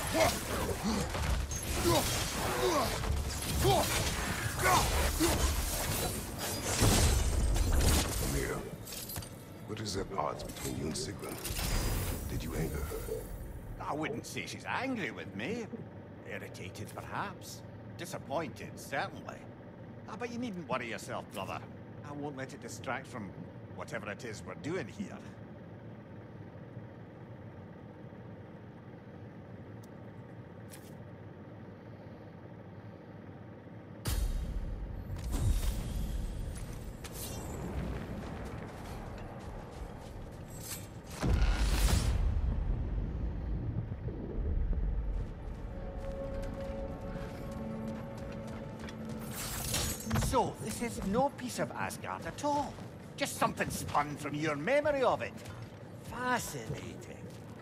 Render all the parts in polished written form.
Mira, what is at odds between you and Sigrun? Did you anger her? I wouldn't say she's angry with me. Irritated, perhaps. Disappointed, certainly. But you needn't worry yourself, brother. I won't let it distract from whatever it is we're doing here. So, this is no piece of Asgard at all. Just something spun from your memory of it. Fascinating.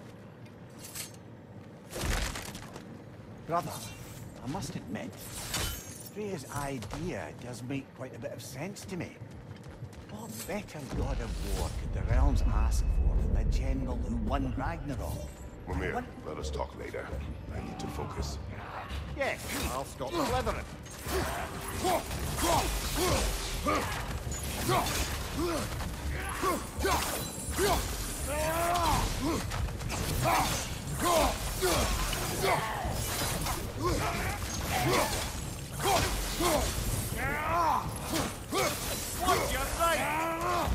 Brother, I must admit, Freya's idea does make quite a bit of sense to me. What better god of war could the realms ask for than the general who won Ragnarok? Mimir, let us talk later. I need to focus. Yes, I'll stop blithering. Watch your right!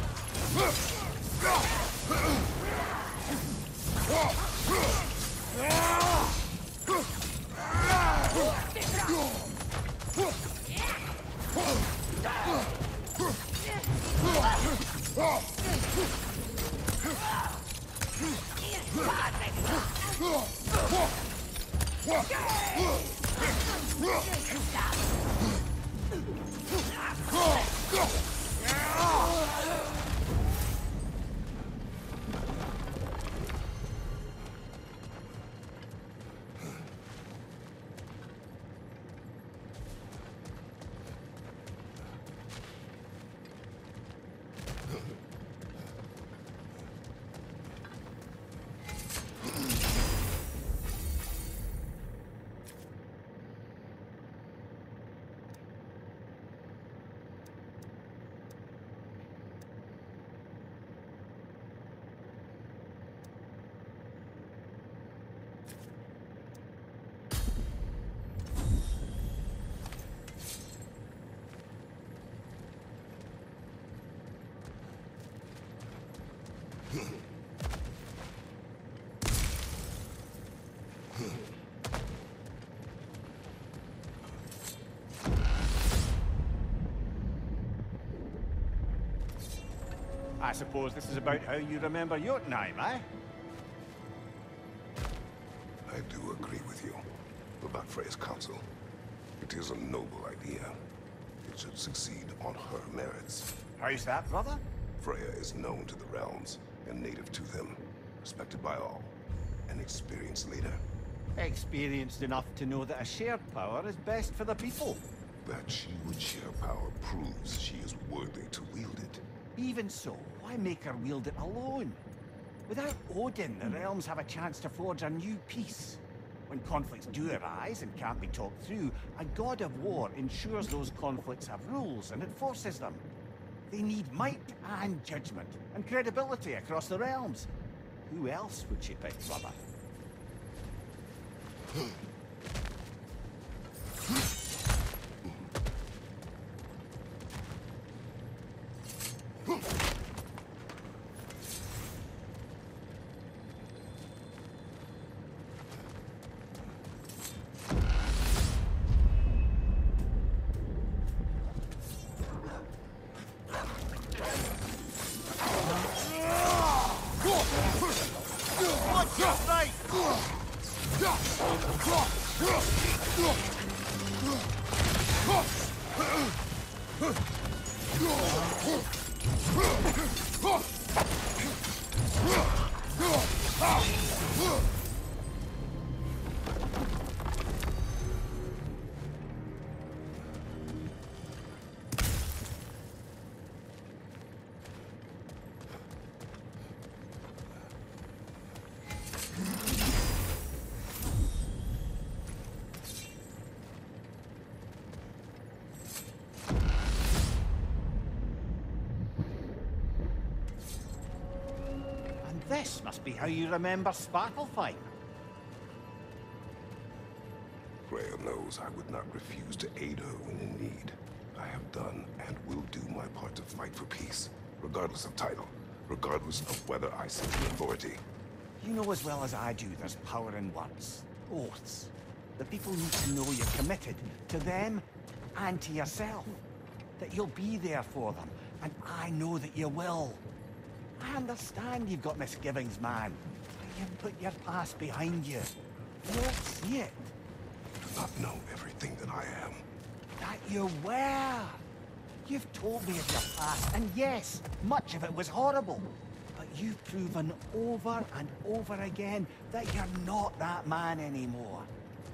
I suppose this is about how you remember Jotunheim, eh? I do agree with you about Freya's council. It is a noble idea. It should succeed on her merits. How's that, brother? Freya is known to the realms and native to them, respected by all, an experienced leader. Experienced enough to know that a shared power is best for the people. That she would share power proves she is worthy to wield it. Even so, why make her wield it alone? Without Odin, the realms have a chance to forge a new peace. When conflicts do arise and can't be talked through, a god of war ensures those conflicts have rules and enforces them. They need might and judgment, and credibility across the realms. Who else would she pick, brother? This must be how you remember Sparklefine. Freya knows I would not refuse to aid her when in need. I have done and will do my part to fight for peace, regardless of title, regardless of whether I sit in authority. You know as well as I do there's power in words. Oaths. The people need to know you're committed to them and to yourself. That you'll be there for them, and I know that you will. I understand you've got misgivings, man. But you've put your past behind you. You don't see it. I do not know everything that I am. That you were. You've told me of your past, and yes, much of it was horrible. But you've proven over and over again that you're not that man anymore.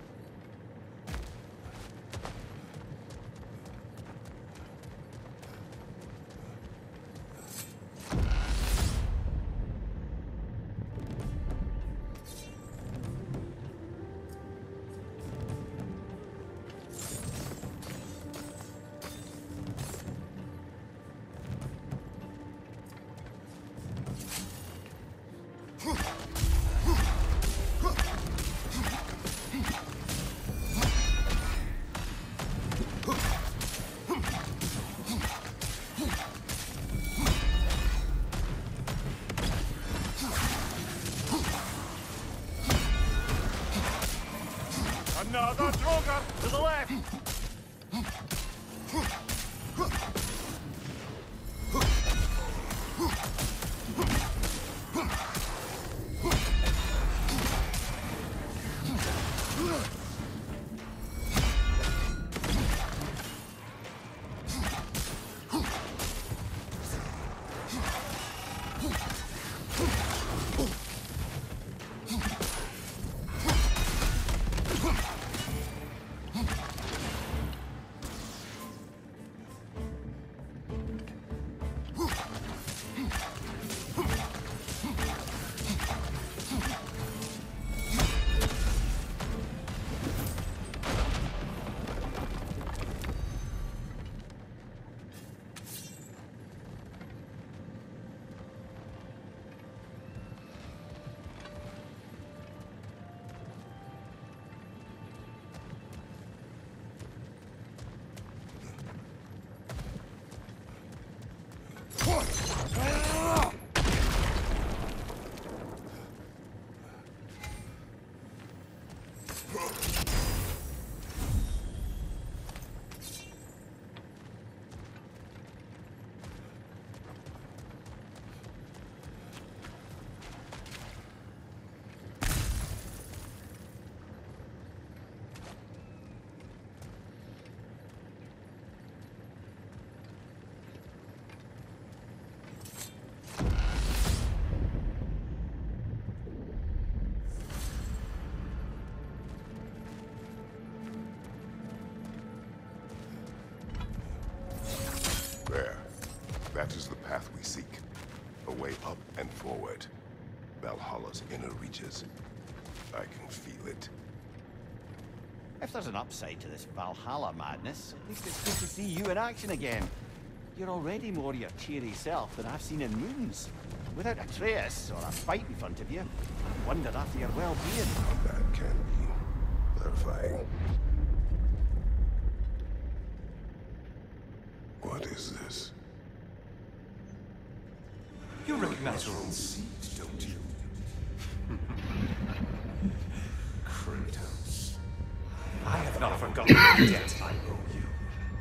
Another Drogar to the left! That is the path we seek. A way up and forward. Valhalla's inner reaches. I can feel it. If there's an upside to this Valhalla madness, at least it's good to see you in action again. You're already more your cheery self than I've seen in moons. Without Atreus or a fight in front of you, I wondered after your well-being. That can be clarifying. What is this? You recognize your own seeds, don't you? Kratos. I have not forgotten the debt I owe you.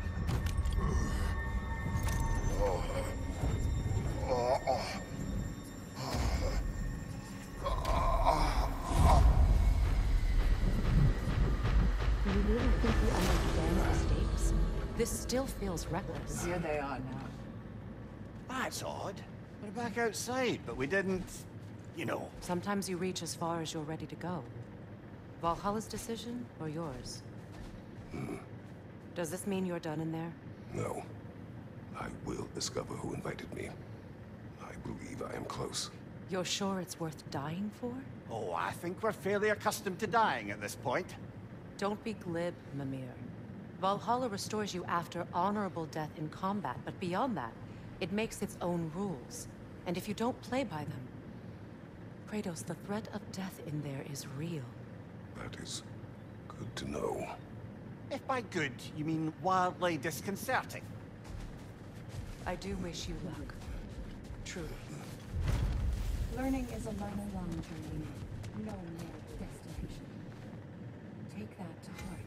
Do you really think you understand the stakes? This still feels reckless. Here they are now. That's odd. We're back outside, but we didn't... you know. Sometimes you reach as far as you're ready to go. Valhalla's decision, or yours? Does this mean you're done in there? No. I will discover who invited me. I believe I am close. You're sure it's worth dying for? Oh, I think we're fairly accustomed to dying at this point. Don't be glib, Mimir. Valhalla restores you after honorable death in combat, but beyond that, it makes its own rules. And if you don't play by them, Kratos, the threat of death in there is real. That is good to know. If by good, you mean wildly disconcerting. I do wish you luck. Truly. Learning is a lifelong journey, no mere destination. Take that to heart.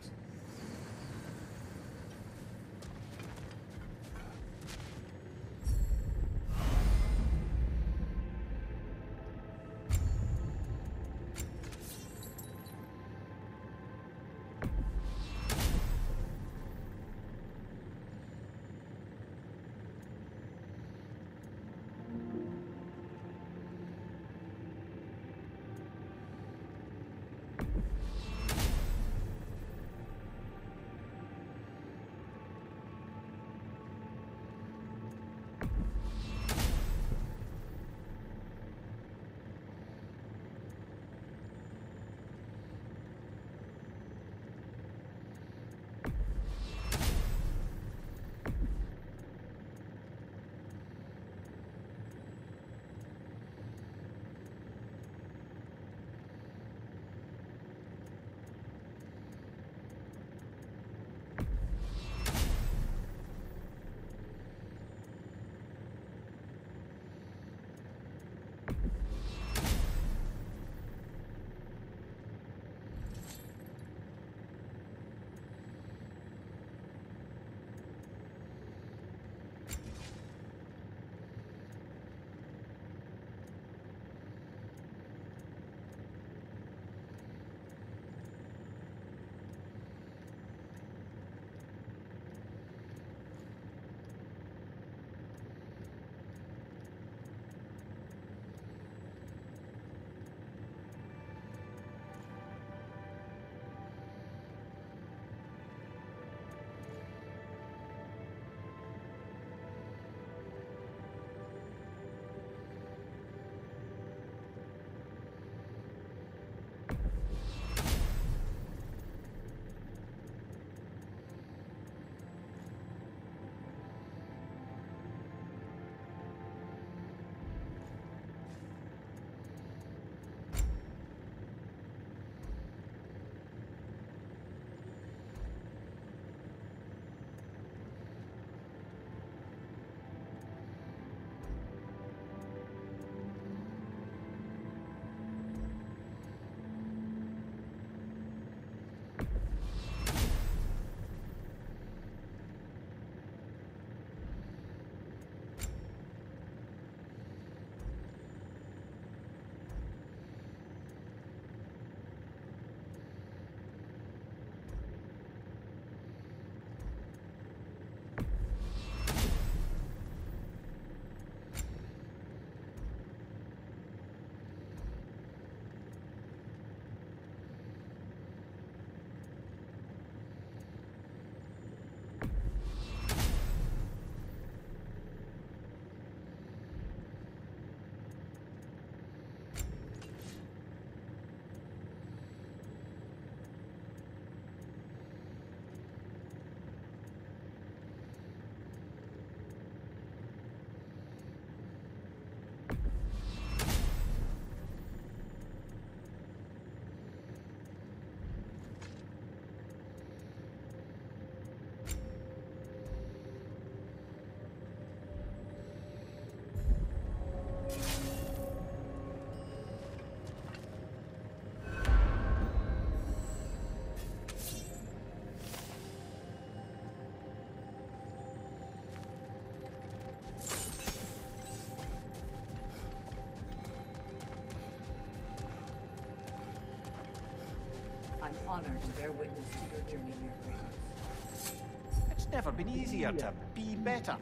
I'm honored to bear witness to your journey, Mir Kratos. It's never been easier to be better.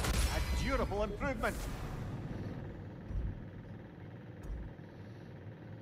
A durable improvement.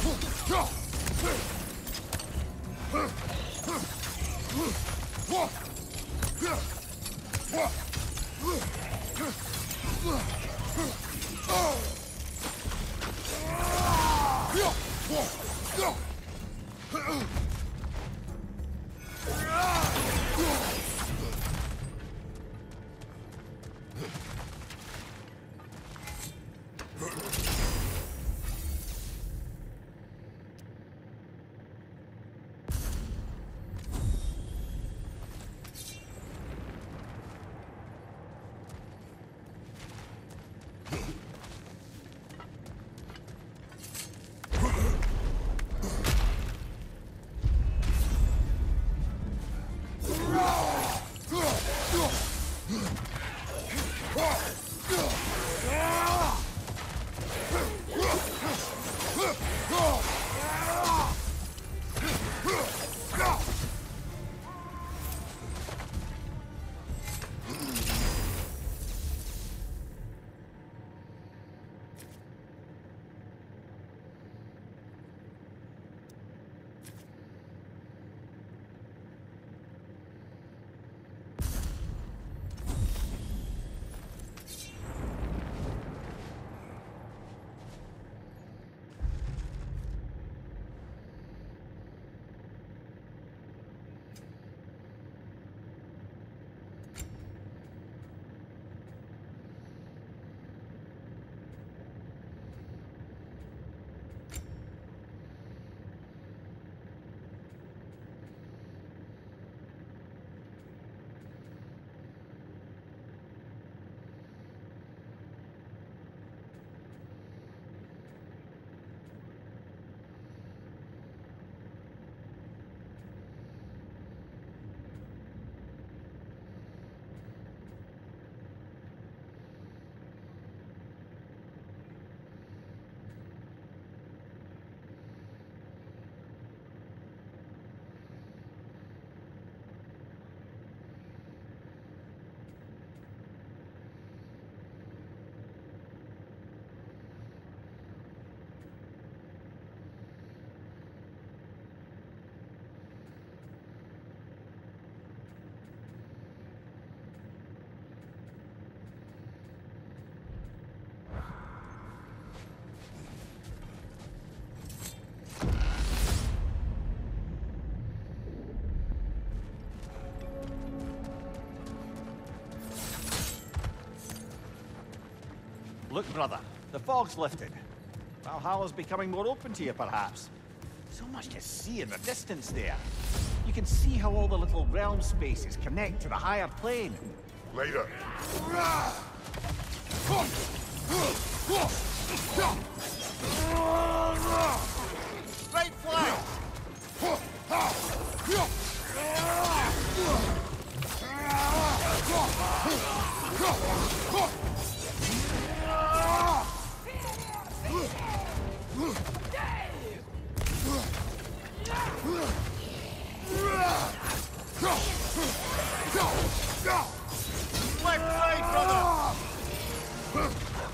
Look, brother, the fog's lifted. Valhalla's becoming more open to you, perhaps. So much to see in the distance there. You can see how all the little realm spaces connect to the higher plane. Later. Right flank! Left side, brother!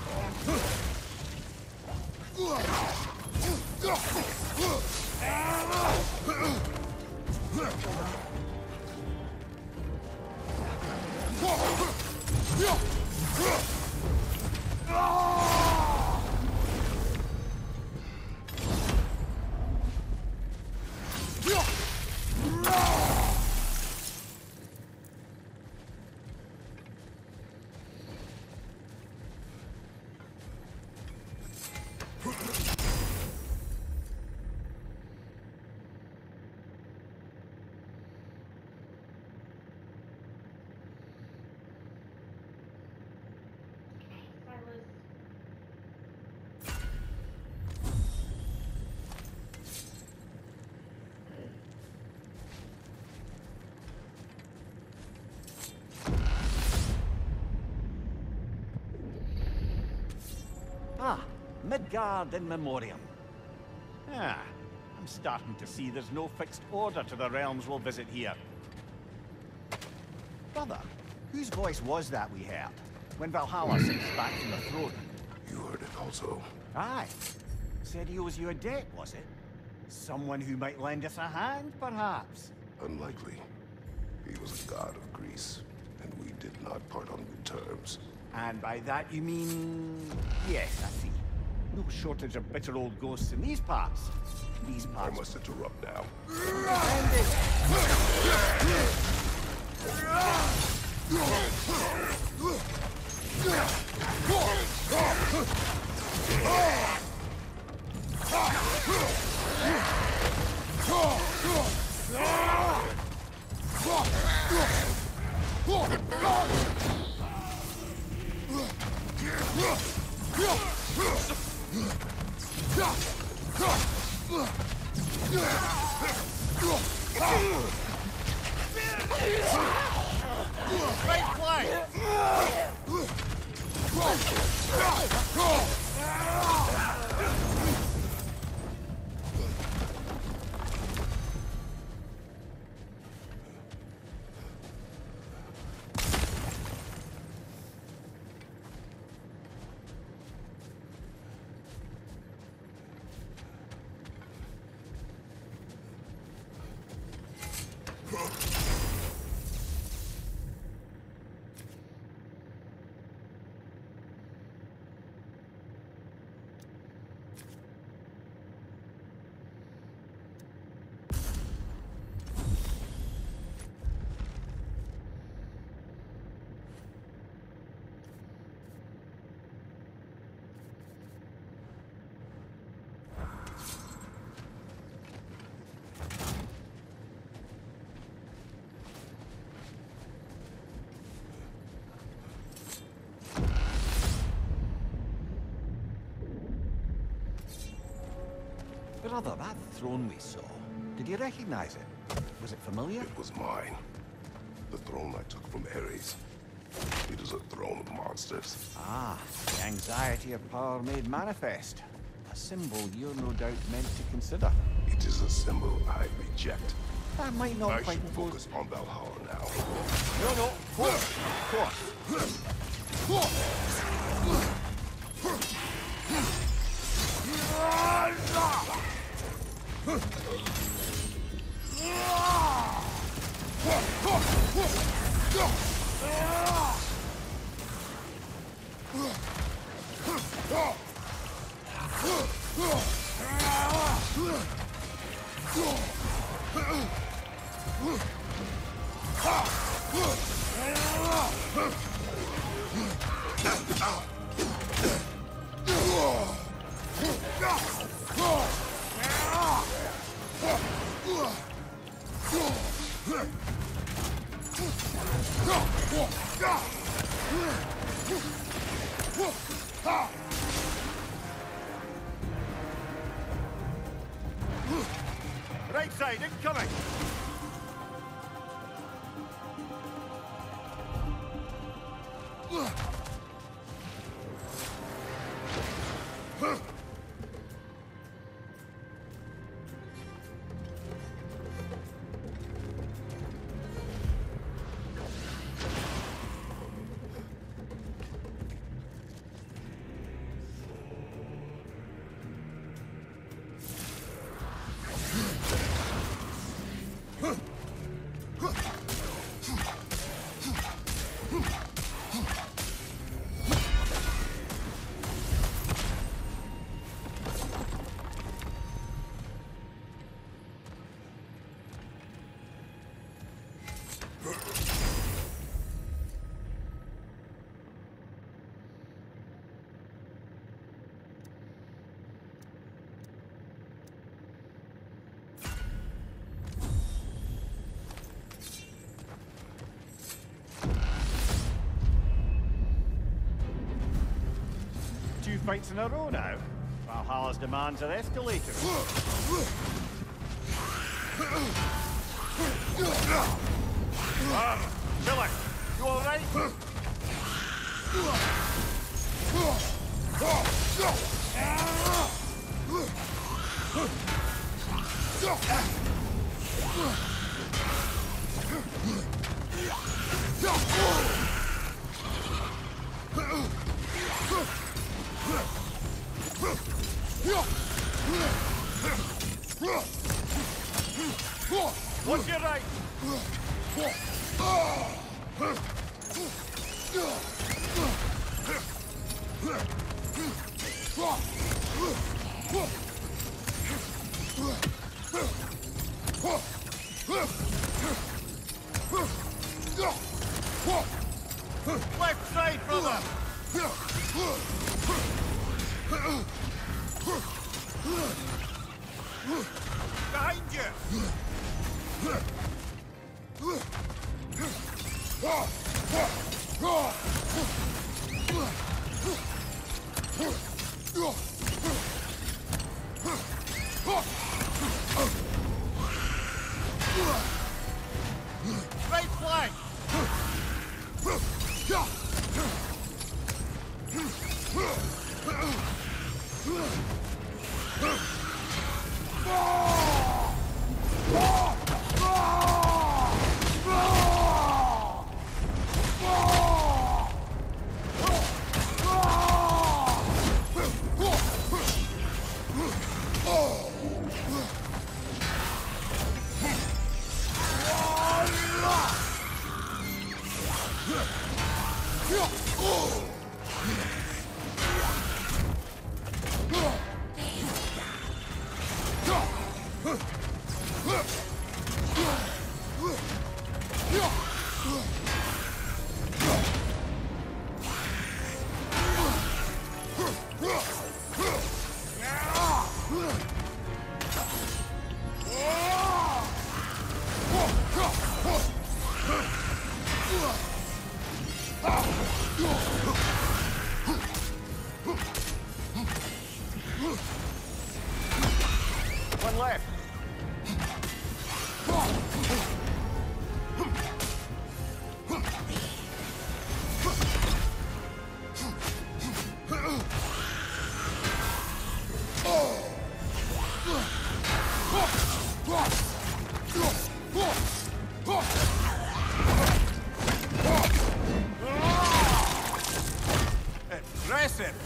Ah, Midgard in Memoriam. Ah, I'm starting to see there's no fixed order to the realms we'll visit here. Brother, whose voice was that we heard when Valhalla sinks back from the throne? You heard it also. Aye. said he owes you a debt, was it? Someone who might lend us a hand, perhaps? Unlikely. He was a god of Greece, and we did not part on good terms. And by that you mean... Yes, I see. No shortage of bitter old ghosts in these parts. These I parts... must interrupt now. Right flank! Brother, that throne we saw, did you recognize it? Was it familiar? It was mine. The throne I took from Ares. It is a throne of monsters. Ah, the anxiety of power made manifest. A symbol you're no doubt meant to consider. It is a symbol I reject. That might not I quite should go... focus on Valhalla now. No, of course. Right side, incoming! Two fights in a row now. Valhalla's demands are escalating. Killer, you alright? What's your right? Left side, brother! Behind you! Right flank! One left. Impressive.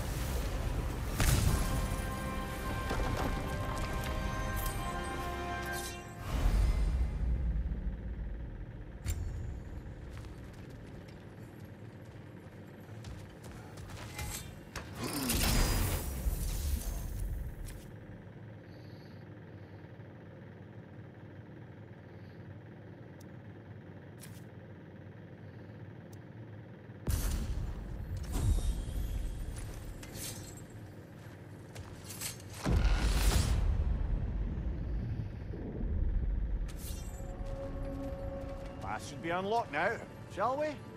Should be unlocked now, shall we?